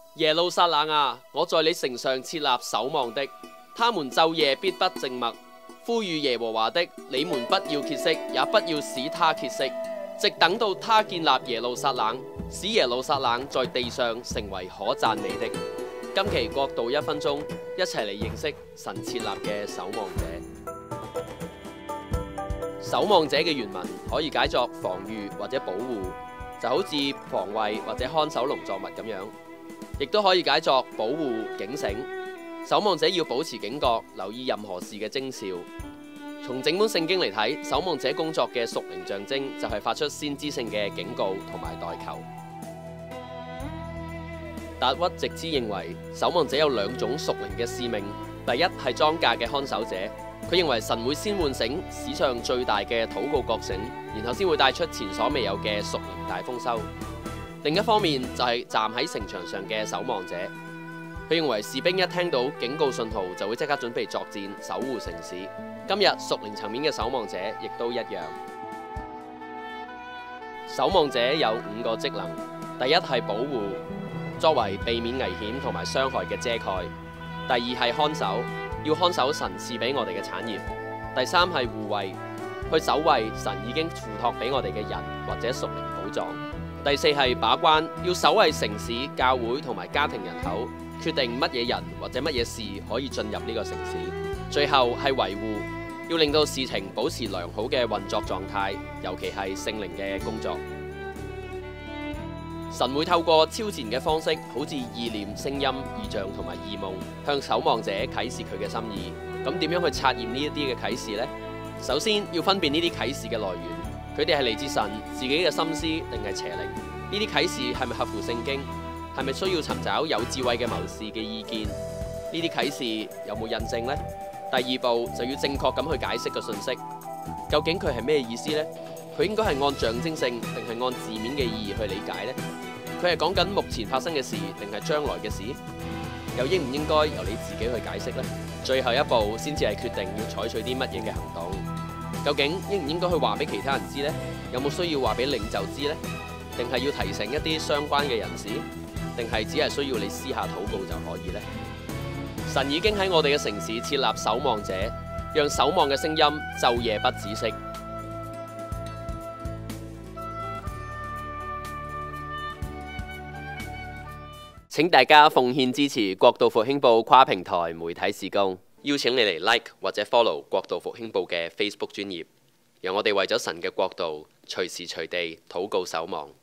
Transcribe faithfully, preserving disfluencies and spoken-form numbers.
耶路撒冷啊，我在你城上設立守望的，他們晝夜必不靜默。呼籲耶和華的，你們不要歇息，也不要使他歇息，直等到他建立耶路撒冷，使耶路撒冷在地上成為可讚美的。今期國度一分鐘，一齊嚟認識神設立嘅守望者。守望者嘅原文可以解作防禦或者保護，就好似防衛或者看守農作物咁樣，亦都可以解作保護、警醒。守望者要保持警覺，留意任何事嘅徵兆。從整本聖經嚟睇，守望者工作嘅屬靈象徵就係發出先知性嘅警告同埋代求。達屈直之認為，守望者有兩種屬靈嘅使命。第一係莊稼嘅看守者，佢認為神會先喚醒史上最大嘅禱告覺醒，然後先會帶出前所未有嘅屬靈大豐收。另一方面就係站喺城牆上嘅守望者。佢認為士兵一聽到警告信號就會即刻準備作戰，守護城市。今日屬靈層面嘅守望者亦都一樣。守望者有五個職能：第一係保護，作為避免危險同埋傷害嘅遮蓋；第二係看守，要看守神賜俾我哋嘅產業；第三係護衛，去守衛神已經付託俾我哋嘅人或者屬靈寶藏；第四係把關，要守衛城市、教會同埋家庭人口，決定乜嘢人或者乜嘢事可以進入呢個城市。最後係維護，要令到事情保持良好嘅運作狀態，尤其係聖靈嘅工作。神會透過超自然嘅方式，好似意念、聲音、異象同埋異夢，向守望者啟示佢嘅心意。咁點樣去察驗呢一啲嘅啟示呢？首先要分辨呢啲啟示嘅來源，佢哋係嚟自神自己嘅心思定係邪靈？呢啲啟示係咪合乎聖經？係咪需要尋找有智慧嘅謀士嘅意見？呢啲啟示有冇印證呢？第二步就要正確咁去解釋個信息，究竟佢係咩意思呢？佢應該係按象徵性定係按字面嘅意義去理解呢？佢係講緊目前發生嘅事定係將來嘅事？又應唔應該由你自己去解釋呢？最後一步先至係決定要採取啲乜嘢嘅行動。究竟應唔應該去話俾其他人知呢？有冇需要話俾領袖知呢？定係要提醒一啲相關嘅人士？定係只係需要你私下禱告就可以呢？神已經喺我哋嘅城市設立守望者，讓守望嘅聲音晝夜不止息。請大家奉獻支持國度復興報跨平台媒體事工，邀請你嚟 like 或者 follow 國度復興報嘅 Facebook 專頁，讓我哋為咗神嘅國度隨時隨地禱告守望。